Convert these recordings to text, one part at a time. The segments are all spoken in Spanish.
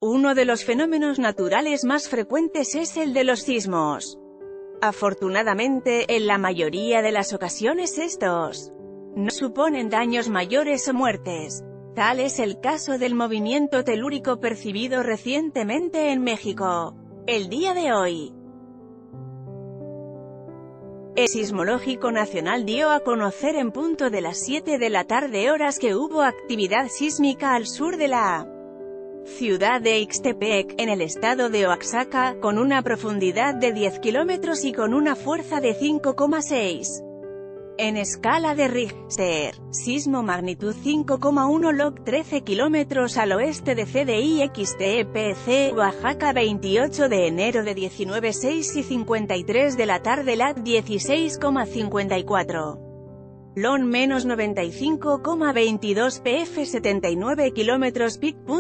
Uno de los fenómenos naturales más frecuentes es el de los sismos. Afortunadamente, en la mayoría de las ocasiones estos no suponen daños mayores o muertes. Tal es el caso del movimiento telúrico percibido recientemente en México. El día de hoy, el Sismológico Nacional dio a conocer en punto de las 7 de la tarde horas que hubo actividad sísmica al sur de la ciudad de Ixtepec, en el estado de Oaxaca, con una profundidad de 10 kilómetros y con una fuerza de 5,6. En escala de Richter, sismo magnitud 5,1 log 13 kilómetros al oeste de CDI Ixtepec, Oaxaca 28 de enero de 19:06 y 53 de la tarde lat 16,54. Lon menos 95,22 pf 79 kilómetros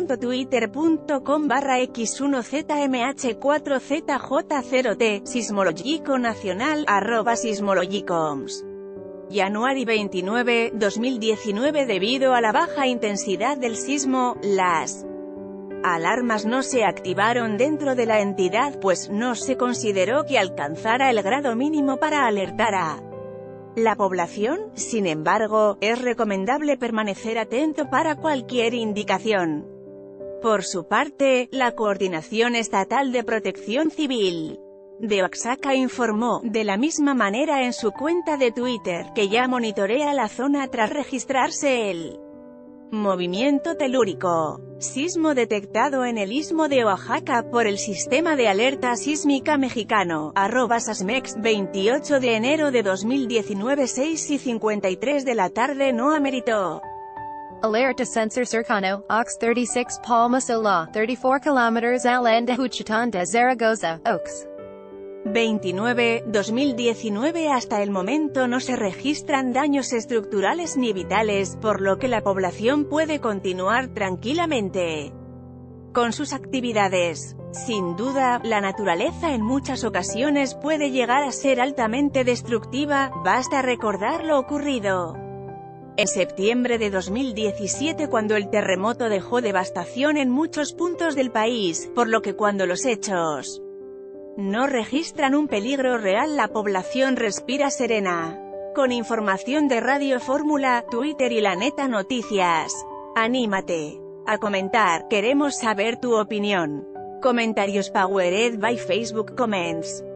pic.twitter.com/x1zmh4zj0t, Sismológico Nacional, @sismologicoms. January 29, 2019. Debido a la baja intensidad del sismo, las alarmas no se activaron dentro de la entidad, pues no se consideró que alcanzara el grado mínimo para alertar a la población. Sin embargo, es recomendable permanecer atento para cualquier indicación. Por su parte, la Coordinación Estatal de Protección Civil de Oaxaca informó, de la misma manera en su cuenta de Twitter, que ya monitorea la zona tras registrarse el movimiento telúrico. Sismo detectado en el Istmo de Oaxaca por el Sistema de Alerta Sísmica Mexicano, @SASMEX, 28 de enero de 2019, 6 y 53 de la tarde. No ameritó Alerta sensor cercano, Ox 36 Palma Sola, 34 kilómetros al este de Juchitán de Zaragoza, Ox. 29, 2019. Hasta el momento no se registran daños estructurales ni vitales, por lo que la población puede continuar tranquilamente con sus actividades. Sin duda, la naturaleza en muchas ocasiones puede llegar a ser altamente destructiva, basta recordar lo ocurrido en septiembre de 2017, cuando el terremoto dejó devastación en muchos puntos del país, por lo que cuando los hechos no registran un peligro real, la población respira serena. Con información de Radio Fórmula, Twitter y La Neta Noticias. Anímate a comentar, queremos saber tu opinión. Comentarios powered by Facebook Comments.